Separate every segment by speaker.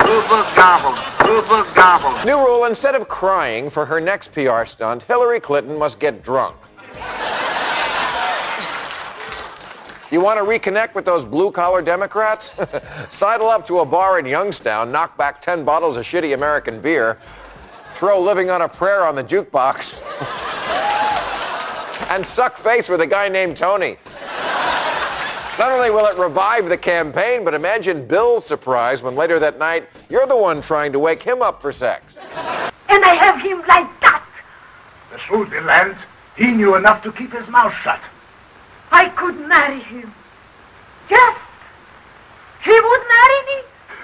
Speaker 1: New rule, instead of crying for her next PR stunt, Hillary Clinton must get drunk. You want to reconnect with those blue-collar Democrats? Sidle up to a bar in Youngstown, knock back 10 bottles of shitty American beer, throw Living on a Prayer on the jukebox, and suck face with a guy named Tony. Not only will it revive the campaign, but imagine Bill's surprise when later that night, you're the one trying to wake him up for sex.
Speaker 2: And I have him like that.
Speaker 3: The truth is, Lance, he knew enough to keep his mouth shut.
Speaker 2: I could marry him. Yes, he would marry me.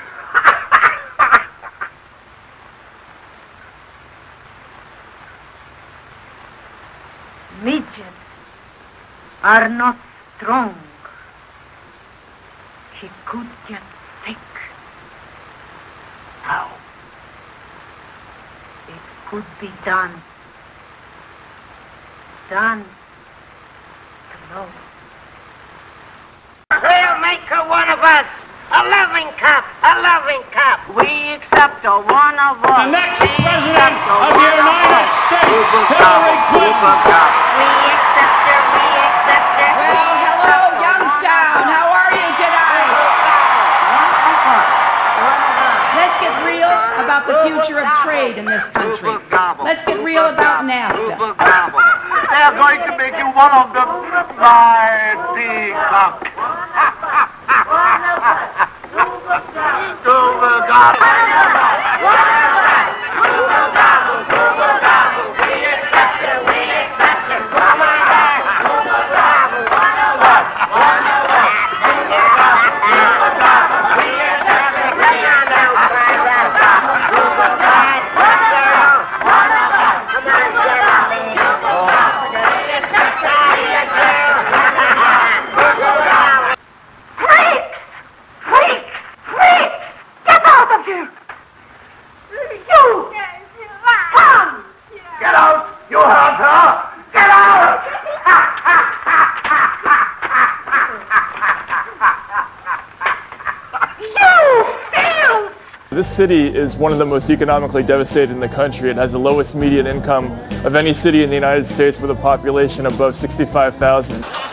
Speaker 2: Midgets are not strong. He could get sick.
Speaker 3: How?
Speaker 2: It could be done. Done slow.
Speaker 4: We'll make her one of us. A loving cup. A loving cup. We accept her one of us.
Speaker 5: The next president of the United States, Hillary Clinton.
Speaker 4: We accept her. We accept her.
Speaker 6: Well, hello, Youngstown. How are you tonight? Let's get real about the future of trade in this country. Let's get real about NAFTA.
Speaker 3: They're going to make you one of them, mighty cock. Get out! You heard her! Get out!
Speaker 7: This city is one of the most economically devastated in the country. It has the lowest median income of any city in the United States with a population above 65,000.